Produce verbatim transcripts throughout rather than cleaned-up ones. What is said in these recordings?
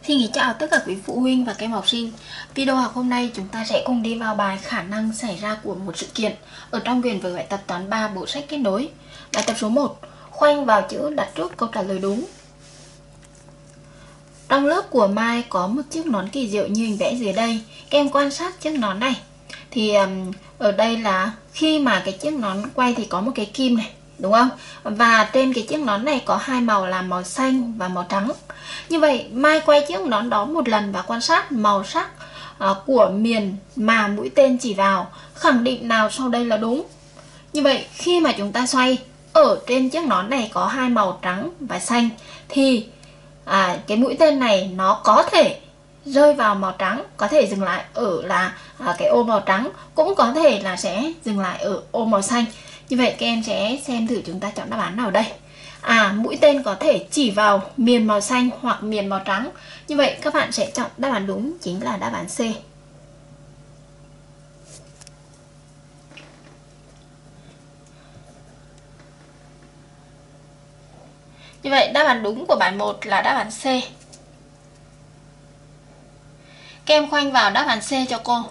Xin kính chào tất cả quý phụ huynh và các em học sinh. Video học hôm nay chúng ta sẽ cùng đi vào bài khả năng xảy ra của một sự kiện ở trong quyển vở bài tập toán ba bộ sách kết nối. Bài tập số một, khoanh vào chữ đặt trước câu trả lời đúng. Trong lớp của Mai có một chiếc nón kỳ diệu như hình vẽ dưới đây. Các em quan sát chiếc nón này. Thì um, ở đây là khi mà cái chiếc nón quay thì có một cái kim này, đúng không? Và trên cái chiếc nón này có hai màu là màu xanh và màu trắng. Như vậy Mai quay chiếc nón đó một lần và quan sát màu sắc uh, của miền mà mũi tên chỉ vào, khẳng định nào sau đây là đúng. Như vậy khi mà chúng ta xoay, ở trên chiếc nón này có hai màu trắng và xanh, thì à, cái mũi tên này nó có thể rơi vào màu trắng, có thể dừng lại ở là à, cái ô màu trắng, cũng có thể là sẽ dừng lại ở ô màu xanh. Như vậy các em sẽ xem thử chúng ta chọn đáp án nào đây. À, mũi tên có thể chỉ vào miền màu xanh hoặc miền màu trắng. Như vậy các bạn sẽ chọn đáp án đúng chính là đáp án C. Như vậy đáp án đúng của bài một là đáp án C. Các em khoanh vào đáp án C cho cô.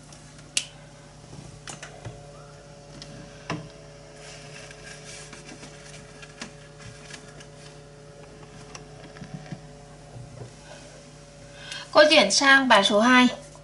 Cô chuyển sang bài số hai.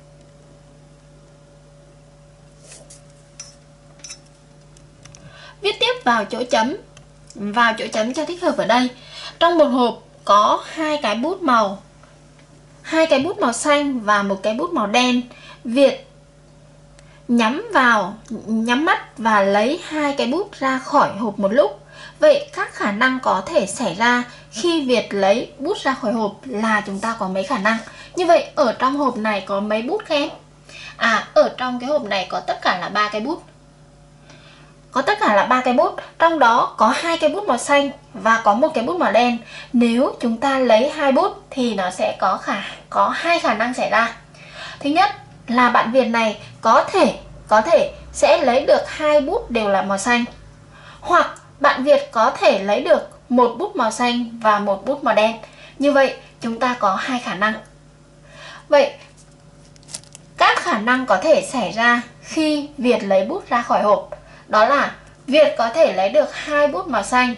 Viết tiếp vào chỗ chấm. Vào chỗ chấm cho thích hợp ở đây. Trong một hộp có hai cái bút màu, hai cái bút màu xanh và một cái bút màu đen. Việt nhắm vào, nhắm mắt và lấy hai cái bút ra khỏi hộp một lúc. Vậy các khả năng có thể xảy ra khi Việt lấy bút ra khỏi hộp là chúng ta có mấy khả năng? Như vậy ở trong hộp này có mấy bút các em? À, ở trong cái hộp này có tất cả là ba cái bút. Có tất cả là ba cái bút, trong đó có hai cái bút màu xanh và có một cái bút màu đen. Nếu chúng ta lấy hai bút thì nó sẽ có khả có hai khả năng xảy ra. Thứ nhất là bạn Việt này có thể có thể sẽ lấy được hai bút đều là màu xanh, hoặc bạn Việt có thể lấy được một bút màu xanh và một bút màu đen. Như vậy chúng ta có hai khả năng. Vậy các khả năng có thể xảy ra khi Việt lấy bút ra khỏi hộp đó là Việt có thể lấy được hai bút màu xanh.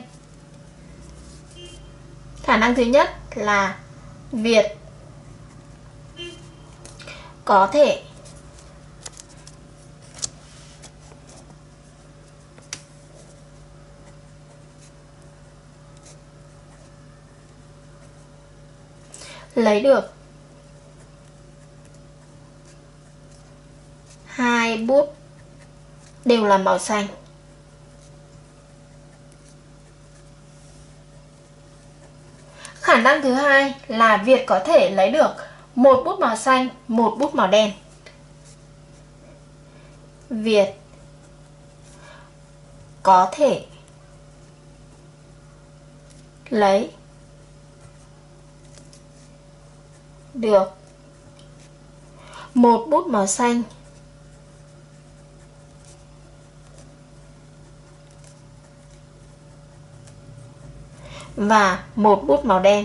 Khả năng thứ nhất là Việt có thể lấy được hai bút đều là màu xanh. Khả năng thứ hai là Việt có thể lấy được một bút màu xanh, một bút màu đen. Việt có thể lấy được một bút màu xanh và một bút màu đen.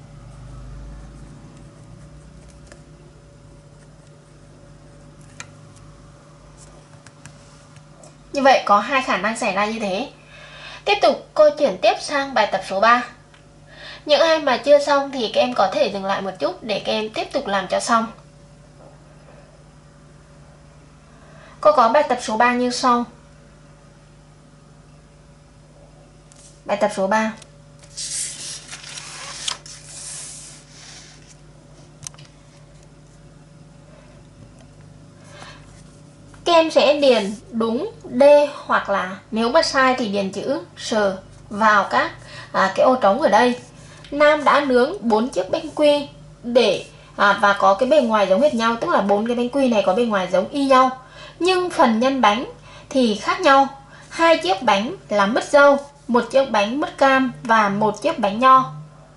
Như vậy có hai khả năng xảy ra như thế. Tiếp tục cô chuyển tiếp sang bài tập số ba. Những ai mà chưa xong thì các em có thể dừng lại một chút để các em tiếp tục làm cho xong. Cô có bài tập số ba như sau. Bài tập số ba. Các em sẽ điền đúng D, hoặc là nếu mà sai thì điền chữ S vào các à, cái ô trống ở đây. Nam đã nướng bốn chiếc bánh quy để à, và có cái bề ngoài giống hệt nhau, tức là bốn cái bánh quy này có bề ngoài giống y nhau, nhưng phần nhân bánh thì khác nhau. Hai chiếc bánh là mứt dâu, một chiếc bánh mứt cam và một chiếc bánh nho.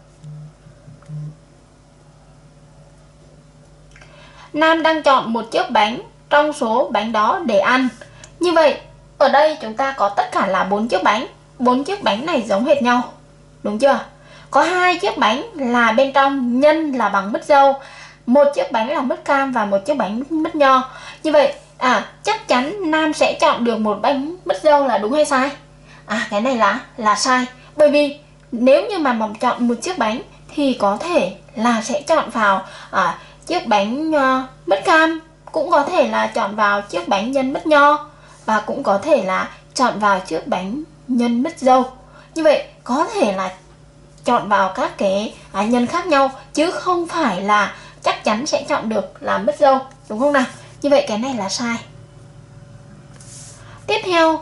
Nam đang chọn một chiếc bánh trong số bánh đó để ăn. Như vậy ở đây chúng ta có tất cả là bốn chiếc bánh. Bốn chiếc bánh này giống hệt nhau, đúng chưa? có hai chiếc bánh là bên trong nhân là bằng mứt dâu, một chiếc bánh là mứt cam và một chiếc bánh mứt nho. Như vậy à chắc chắn Nam sẽ chọn được một bánh mứt dâu là đúng hay sai? À cái này là là sai, bởi vì nếu như mà Mỏng chọn một chiếc bánh thì có thể là sẽ chọn vào à, chiếc bánh uh, mứt cam, cũng có thể là chọn vào chiếc bánh nhân mứt nho, và cũng có thể là chọn vào chiếc bánh nhân mứt dâu. Như vậy có thể là chọn vào các cái à, nhân khác nhau, chứ không phải là chắc chắn sẽ chọn được là mứt dâu, đúng không nào? Như vậy cái này là sai. Tiếp theo,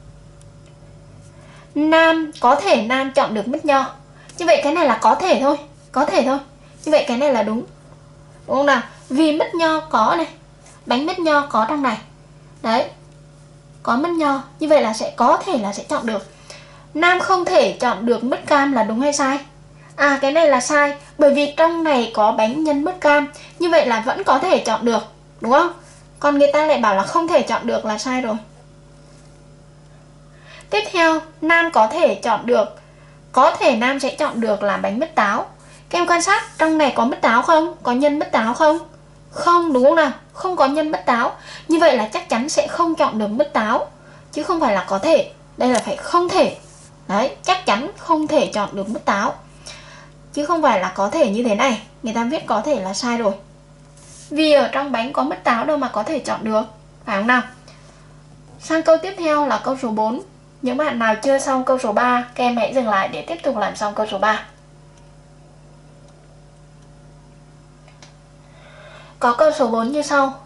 Nam có thể Nam chọn được mứt nho. Như vậy cái này là có thể thôi, có thể thôi. Như vậy cái này là đúng, đúng không nào? Vì mứt nho có này, bánh mứt nho có trong này, đấy, có mứt nho, như vậy là sẽ có thể là sẽ chọn được. Nam không thể chọn được mứt cam là đúng hay sai? À cái này là sai, bởi vì trong này có bánh nhân mứt cam, như vậy là vẫn có thể chọn được, đúng không? Còn người ta lại bảo là không thể chọn được là sai rồi. Tiếp theo, Nam có thể chọn được, có thể Nam sẽ chọn được là bánh mứt táo. Các em quan sát trong này có mứt táo không? Có nhân mứt táo không? Không, đúng không nào? Không có nhân mứt táo. Như vậy là chắc chắn sẽ không chọn được mứt táo, chứ không phải là có thể. Đây là phải không thể. Đấy, chắc chắn không thể chọn được mứt táo, chứ không phải là có thể như thế này. Người ta viết có thể là sai rồi, vì ở trong bánh có mứt táo đâu mà có thể chọn được, phải không nào? Sang câu tiếp theo là câu số bốn. Những bạn nào chưa xong câu số ba, các em hãy dừng lại để tiếp tục làm xong câu số ba. Có câu số bốn như sau.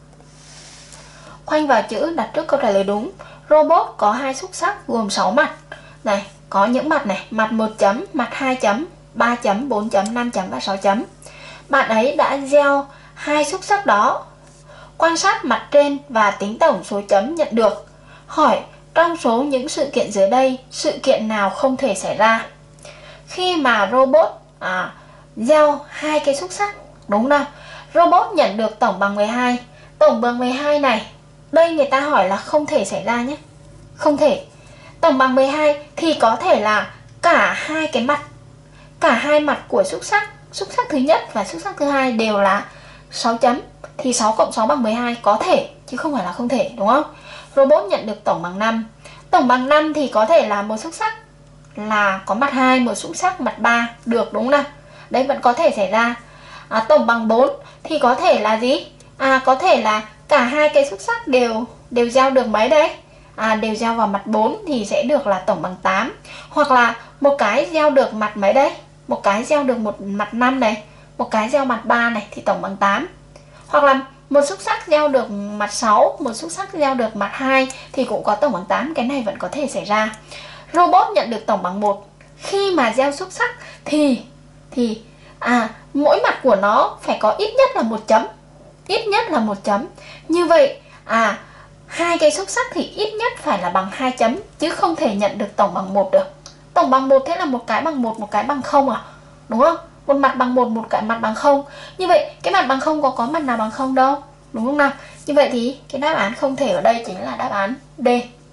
Khoanh vào chữ đặt trước câu trả lời đúng. Robot có hai xúc xắc gồm sáu mặt. Này, có những mặt này, mặt một chấm, mặt hai chấm, ba chấm, bốn chấm, năm chấm và sáu chấm. Bạn ấy đã gieo hai xúc xắc đó. Quan sát mặt trên và tính tổng số chấm nhận được. Hỏi trong số những sự kiện dưới đây, sự kiện nào không thể xảy ra? Khi mà robot à, gieo hai cái xúc xắc, đúng không? Robot nhận được tổng bằng mười hai. Tổng bằng mười hai này, đây người ta hỏi là không thể xảy ra nhé. Không thể. Tổng bằng mười hai thì có thể là cả hai cái mặt, cả hai mặt của xúc xắc, xúc xắc thứ nhất và xúc xắc thứ hai đều là sáu chấm, thì sáu cộng sáu bằng mười hai, có thể chứ không phải là không thể, đúng không? Robot nhận được tổng bằng năm. Tổng bằng năm thì có thể là một xúc xắc là có mặt hai, một xúc xắc mặt ba, được đúng không nào? Đấy vẫn có thể xảy ra. À, tổng bằng bốn thì có thể là gì? À có thể là cả hai cái xúc xắc đều đều gieo được mấy đấy? À, đều gieo vào mặt bốn thì sẽ được là tổng bằng tám. Hoặc là một cái gieo được mặt mấy đấy? Một cái gieo được một mặt năm này, một cái gieo mặt ba này thì tổng bằng tám. Hoặc là một xúc xắc gieo được mặt sáu, một xúc xắc gieo được mặt hai thì cũng có tổng bằng tám, cái này vẫn có thể xảy ra. Robot nhận được tổng bằng một. Khi mà gieo xúc xắc thì thì à mỗi mặt của nó phải có ít nhất là một chấm. Ít nhất là một chấm. Như vậy à hai cái xúc xắc thì ít nhất phải là bằng hai chấm, chứ không thể nhận được tổng bằng một được. Tổng bằng một thế là một cái bằng một, một cái bằng không à, đúng không? Một mặt bằng một, một cái mặt bằng không. Như vậy cái mặt bằng không có có mặt nào bằng không đâu, đúng không nào? Như vậy thì cái đáp án không thể ở đây chính là đáp án D.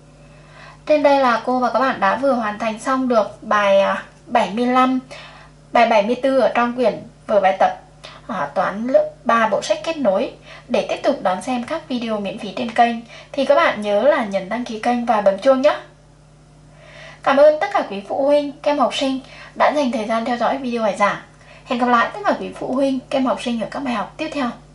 Trên đây là cô và các bạn đã vừa hoàn thành xong được bài bảy mươi lăm, bài bảy mươi tư ở trong quyển vở bài tập à, toán lớp ba bộ sách kết nối. Để tiếp tục đón xem các video miễn phí trên kênh thì các bạn nhớ là nhấn đăng ký kênh và bấm chuông nhé. Cảm ơn tất cả quý phụ huynh, các em học sinh đã dành thời gian theo dõi video bài giảng. Hẹn gặp lại tất cả quý phụ huynh, các em học sinh ở các bài học tiếp theo.